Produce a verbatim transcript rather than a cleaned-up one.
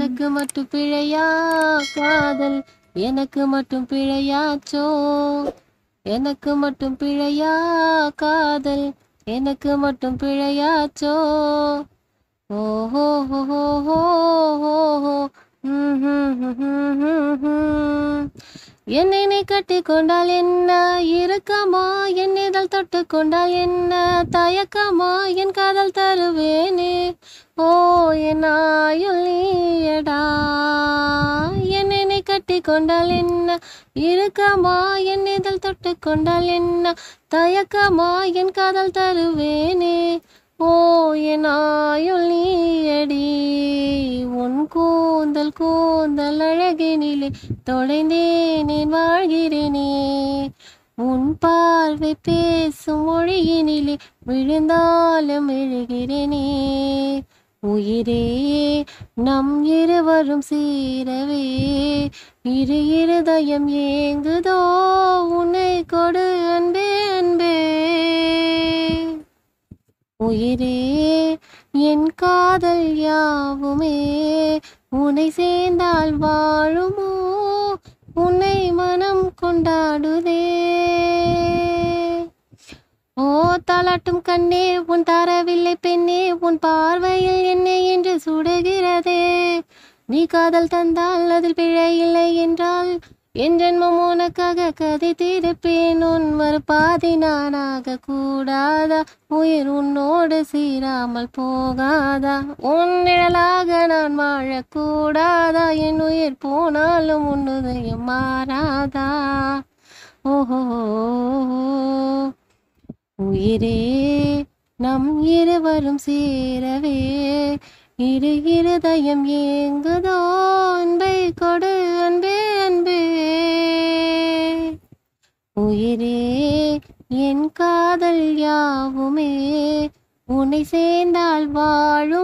உனக்கு மட்டும் பிழையா காதல், எனக்கு மட்டும் பிழையாச்சோ, எனக்கு மட்டும் பிழையா காதல், எனக்கு மட்டும் பிழையாச்சோ. ஓஹோ ஹோ ஹோ ஹோ. என்னை நீ கட்டி கொண்டால் என்ன இறுக்கமா, என் இதழ் தொட்டு கொண்டால் என்ன தயக்கமா, என் காதல் தருவேனே ஓ என் ஆயுள் நீயடா. என்னை நீ கட்டி கொண்டால் என்ன இறுக்கமா, என் இதழ் தொட்டு கொண்டால் என்ன தயக்கமா, என் காதல் தருவேனே ஓ என் ஆயுள் நீயடி. உன் கூந்தல் கூந்தல் அழகினிலே தொலைந்தேனே வாழ்கிறேனே, உன் பார்வை பேசும் மொழியினிலே விழுந்தாலும் எழுகிறேனே. உயிரே நம் இருவரும் சீரவே இரு இருதயம் ஏங்குதோ, உன்னை கொடு அன்பே அன்பே. உயிரே என் காதல் யாவுமே உன்னை சேர்ந்தால் வாழுமோ, உன்னை மனம் கொண்டாடுதே. ஓ தாலாட்டும் கண்ணே உன் தாரவில்லை பெண்ணே, உன் பார்வையில் என்னை என்று சுடுகிறதே. நீ காதல் தந்தால் அதில் பிழை இல்லை என்றால் என் ஜென்மம் உனக்காக கதை தீர்ப்பேன். உன் மறுபாதி நானாக கூடாதா, உயிர் உன்னோடு சீராமல் போகாதா, உன் நிழலாக நான் வாழக்கூடாதா, என் உயிர் போனாலும் உன்னுதயம் மாறாதா. ஓஹோ உயிரே நம் இருவரும் சேரவே இரு இருதயம் ஏங்குதோ, அன்பை கொடு அன்பே அன்பே. உயிரே என் காதல் யாவுமே உன்னை சேர்ந்தால் வாழும்